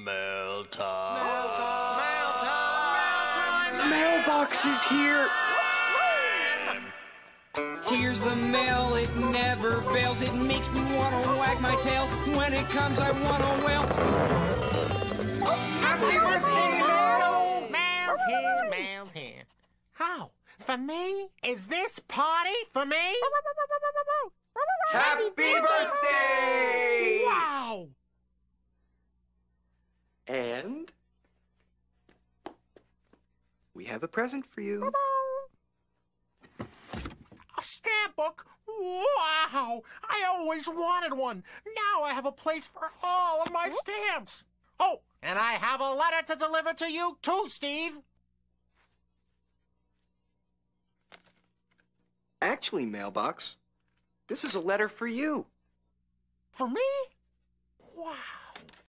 Mailtime. Mailtime. Mailtime. Mailbox is here. Here's the mail, it never fails. It makes me want to wag my tail. When it comes, I want to wail. Happy birthday, Mail! Mail's here, mail's here. How? For me? Is this party for me? Happy birthday! Wow! And we have a present for you. A stamp book? Wow! I always wanted one. Now I have a place for all of my stamps. Oh, and I have a letter to deliver to you too, Steve. Actually, Mailbox, this is a letter for you. For me? Wow.